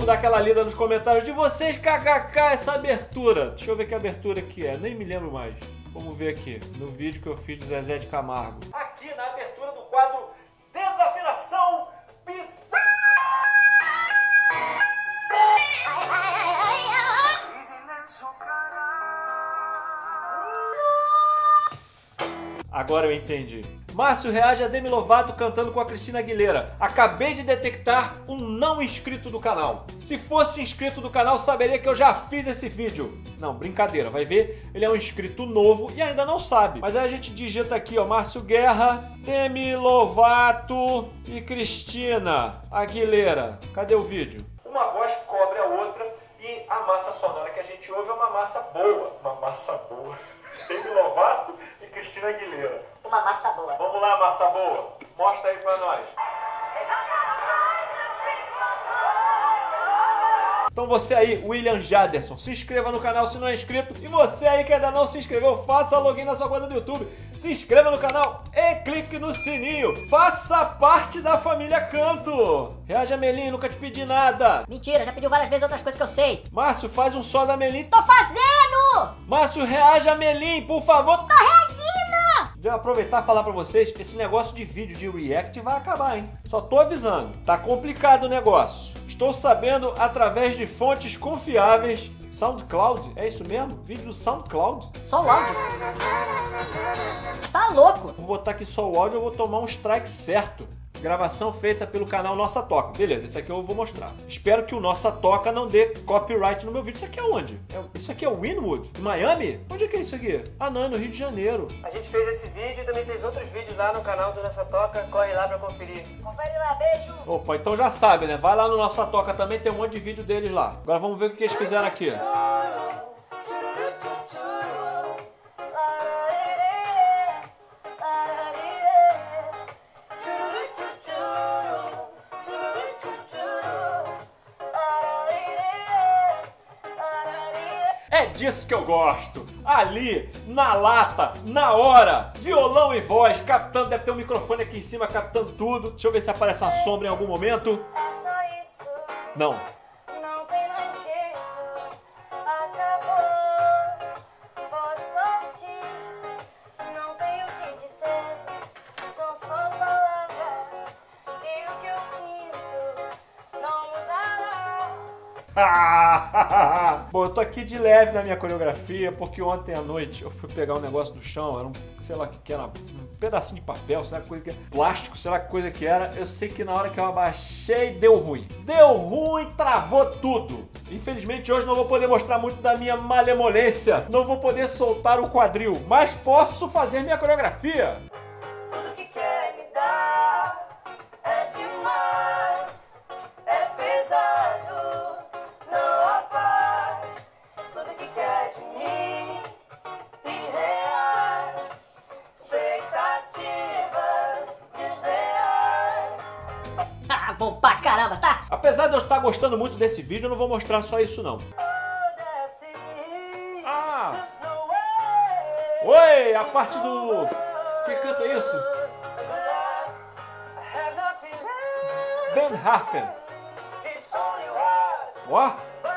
dar aquela lida nos comentários de vocês, kkk, essa abertura. Deixa eu ver que abertura que é, nem me lembro mais. Vamos ver aqui, no vídeo que eu fiz do Zezé de Camargo. Aqui na abertura do quadro Desafinação Bizarra. Agora eu entendi. Márcio reage a Demi Lovato cantando com a Christina Aguilera. Acabei de detectar um não inscrito do canal. Se fosse inscrito do canal, saberia que eu já fiz esse vídeo. Não, brincadeira, vai ver? Ele é um inscrito novo e ainda não sabe. Mas aí a gente digita aqui, ó, Márcio Guerra, Demi Lovato e Christina Aguilera. Cadê o vídeo? Uma voz cobre a outra e a massa sonora que a gente ouve é uma massa boa. Uma massa boa. Demi Lovato e Christina Aguilera. Uma massa boa. Vamos lá, massa boa. Mostra aí pra nós. Então você aí, William Jaderson, se inscreva no canal se não é inscrito. E você aí que ainda não se inscreveu, faça login na sua conta do YouTube. Se inscreva no canal e clique no sininho. Faça parte da família Canto. Reaja, Melim, nunca te pedi nada. Mentira, já pediu várias vezes outras coisas que eu sei. Márcio, faz um só da Melim. Tô fazendo! Márcio, reaja, Melim, por favor. Tô reagindo! Já aproveitar e falar pra vocês, esse negócio de vídeo de react vai acabar, hein? Só tô avisando, tá complicado o negócio. Estou sabendo através de fontes confiáveis. SoundCloud, é isso mesmo? Vídeo do SoundCloud? Só o áudio. Tá louco? Vou botar aqui só o áudio, eu vou tomar um strike certo. Gravação feita pelo canal Nossa Toca. Beleza, esse aqui eu vou mostrar. Espero que o Nossa Toca não dê copyright no meu vídeo. Isso aqui é onde? Isso aqui é Wynwood? Em Miami? Onde é que é isso aqui? Ah não, é no Rio de Janeiro. A gente fez esse vídeo e também fez outros vídeos lá no canal do Nossa Toca. Corre lá pra conferir. Confere lá, beijo! Opa, então já sabe, né? Vai lá no Nossa Toca também, tem um monte de vídeo deles lá. Agora vamos ver o que eles fizeram aqui. É disso que eu gosto. Ali, na lata, na hora, violão e voz, captando, deve ter um microfone aqui em cima captando tudo. Deixa eu ver se aparece uma sombra em algum momento. É só isso, Não. não tem mais jeito, acabou, boa sorte, não tenho o que dizer, são só palavras, e o que eu sinto não mudará. Bom, eu tô aqui de leve na minha coreografia, porque ontem à noite eu fui pegar um negócio do chão, era um, sei lá o que era, um pedacinho de papel, sei lá que coisa que era, plástico, sei lá que coisa que era. Eu sei que na hora que eu abaixei, deu ruim. Deu ruim, travou tudo. Infelizmente hoje não vou poder mostrar muito da minha malemolência, não vou poder soltar o quadril, mas posso fazer minha coreografia. Tudo que quer me dar é demais, é pesado, não há paz. Tudo que quer de mim, irreais, expectativas desleais. Ah, bom pra caramba, tá? Apesar de eu estar gostando muito desse vídeo, eu não vou mostrar só isso não. Ah! Oi, a parte do... Quem canta isso? Ben Harper. Ó.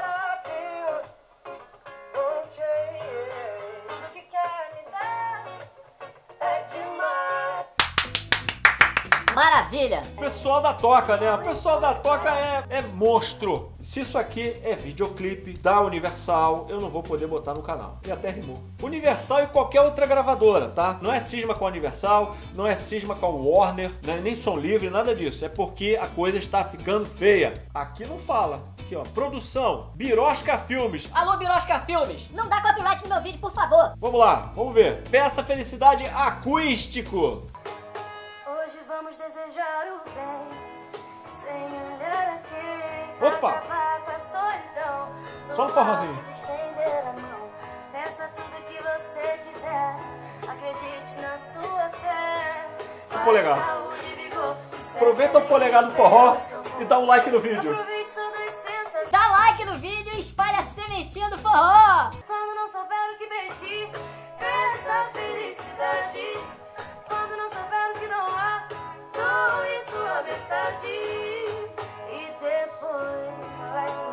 Tudo que quer me dar é demais. Maravilha! O pessoal da Toca, né? O pessoal da Toca é monstro. Se isso aqui é videoclipe da Universal, eu não vou poder botar no canal. E até rimou. Universal e qualquer outra gravadora, tá? Não é cisma com a Universal, não é cisma com a Warner, né? Nem Som Livre, nada disso. É porque a coisa está ficando feia. Aqui não fala. Aqui, ó. Produção, Birosca Filmes. Alô, Birosca Filmes! Não dá copyright no meu vídeo, por favor! Vamos lá, vamos ver. Peça Felicidade Acústico. Hoje vamos desejar o bem, sem olhar a quem. Opa! Acabar com a solidão. Só um forrozinho. De estender a mão. Peça tudo que você quiser. Acredite na sua fé. O polegar. Saúde, vigor, sucesso, Aproveita o polegar do forró e dá um like no vídeo. aproveite todas as sensações. Dá like no vídeo e espalha a sementinha do forró! Quando não souber o que pedir, peça felicidade. Quando não souber o que não há, doe sua metade. E depois vai se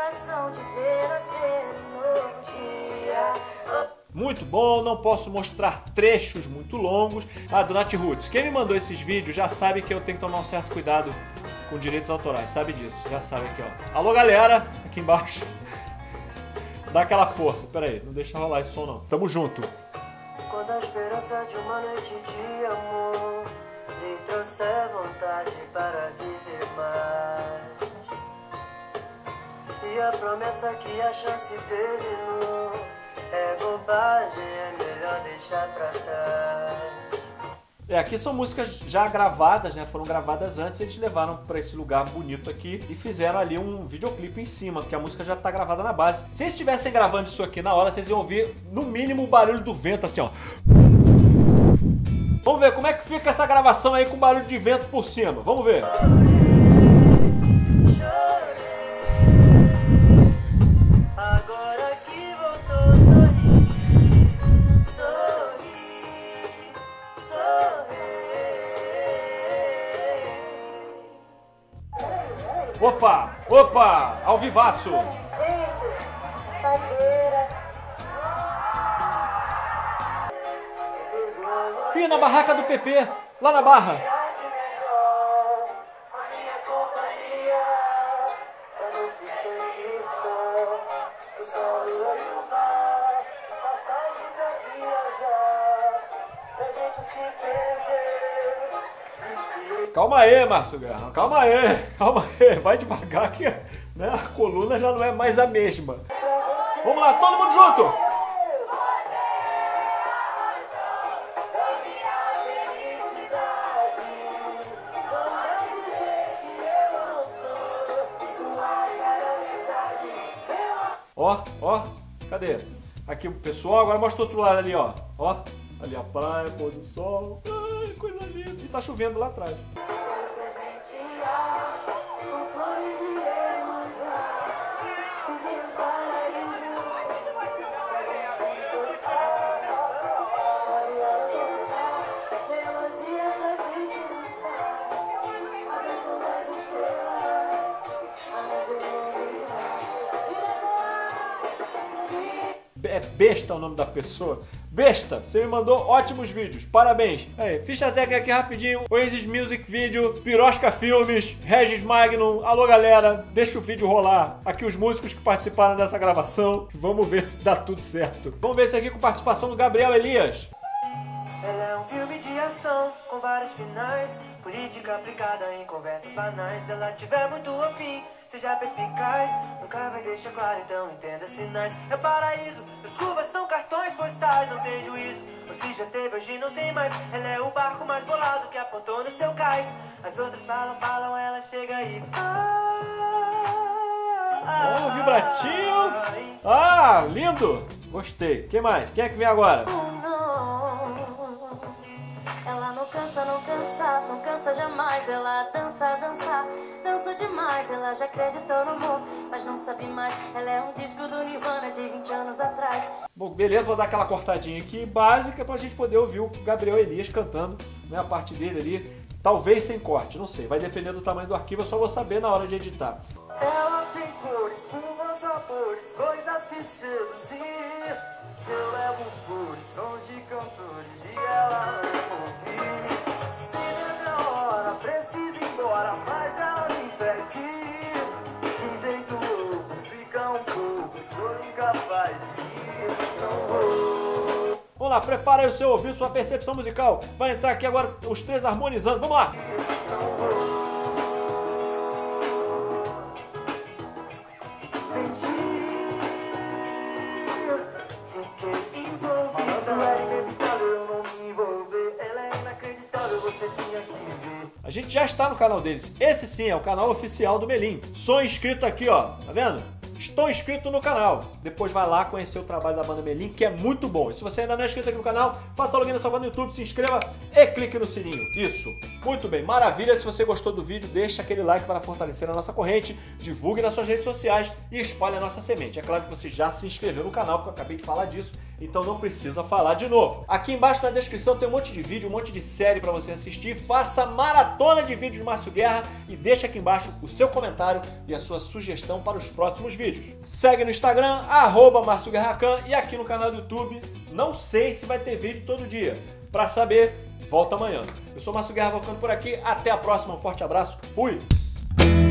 coração de ver nascer um novo dia. Muito bom, não posso mostrar trechos muito longos. Ah, do Nath Roots, quem me mandou esses vídeos já sabe que eu tenho que tomar um certo cuidado com direitos autorais, sabe disso, já sabe aqui, ó. Alô, galera, aqui embaixo. Dá aquela força, pera aí, não deixa rolar esse som não. Tamo junto. Quando a esperança de uma noite de amor lhe trouxer vontade para viver mais, e a promessa que a chance terminou, é bobagem, é melhor deixar pra trás. Aqui são músicas já gravadas, né? Foram gravadas antes, eles levaram pra esse lugar bonito aqui e fizeram ali um videoclipe em cima, porque a música já tá gravada na base. Se eles estivessem gravando isso aqui na hora, vocês iam ouvir no mínimo o barulho do vento, assim, ó. Vamos ver como é que fica essa gravação aí com barulho de vento por cima. Vamos ver. Agora que voltou, sorri, sorri, sorri. Opa, opa, ao vivaço. Gente, saideira. Ih, na barraca do PP, lá na Barra. A minha companhia, pra não se sentir só, o sol e o mar, passagem pra viajar, pra gente se perder. Calma aí, Márcio Guerra, calma aí, vai devagar que, né, a coluna já não é mais a mesma. Vamos lá, todo mundo junto! Ó, ó, cadê? Aqui o pessoal, agora mostra o outro lado ali, ó. Ó, ali a praia, pôr do sol. Ai, coisa linda. E tá chovendo lá atrás. É Besta o nome da pessoa. Besta, você me mandou ótimos vídeos, parabéns. Aí, ficha técnica aqui rapidinho. Oasis Music Video, Pirosca Filmes, Regis Magnum. Alô, galera, deixa o vídeo rolar. Aqui os músicos que participaram dessa gravação. Vamos ver se dá tudo certo. Vamos ver esse aqui com participação do Gabriel Elias. Ela é um filme de ação, com vários finais, política aplicada em conversas banais. Se ela tiver muito afim, seja perspicaz, nunca vai deixar claro, então entenda sinais. É o paraíso, as curvas são cartões postais, não tem juízo, ou se já teve, hoje não tem mais. Ela é o barco mais bolado que aportou no seu cais. As outras falam, ela chega e faz. Ó, vibratinho. Ah, lindo. Gostei. Quem mais? Quem é que vem agora? Ela não cansa, não cansa, não cansa jamais. Ela dança, dança demais. Ela já acreditou no amor, mas não sabe mais. Ela é um disco do Nirvana de 20 anos atrás. Bom, beleza, vou dar aquela cortadinha aqui básica pra gente poder ouvir o Gabriel Elias cantando, né, a parte dele ali, talvez sem corte, não sei, vai depender do tamanho do arquivo, eu só vou saber na hora de editar. Ela tem cores, curvas, sabores, coisas que seduzir. Eu levo flores, sons de cantores e ela não ouvir. Se é minha hora, preciso ir embora, mas ela me impede. De um jeito louco, fica um pouco, sou incapaz de ir, não vou. Vamos lá, prepara aí o seu ouvido, sua percepção musical. Vai entrar aqui agora os três harmonizando, vamos lá! Não vou. Fiquei envolvido, é inevitável eu não me envolver. Ela é inacreditável, você tinha que ver. A gente já está no canal deles. Esse sim é o canal oficial do Melim. Sou inscrito aqui, ó. Tá vendo? Estou inscrito no canal. Depois vai lá conhecer o trabalho da banda Melim, que é muito bom. E se você ainda não é inscrito aqui no canal, faça login na sua conta no YouTube, se inscreva e clique no sininho. Isso. Muito bem, maravilha. Se você gostou do vídeo, deixa aquele like para fortalecer a nossa corrente, divulgue nas suas redes sociais e espalhe a nossa semente. É claro que você já se inscreveu no canal, porque eu acabei de falar disso. então não precisa falar de novo. Aqui embaixo na descrição tem um monte de vídeo, um monte de série para você assistir. Faça maratona de vídeos de Márcio Guerra e deixa aqui embaixo o seu comentário e a sua sugestão para os próximos vídeos. Segue no Instagram, @MárcioGuerracan, e aqui no canal do YouTube, não sei se vai ter vídeo todo dia. Para saber, volta amanhã. Eu sou Márcio Guerra, vou ficando por aqui. Até a próxima, um forte abraço, fui!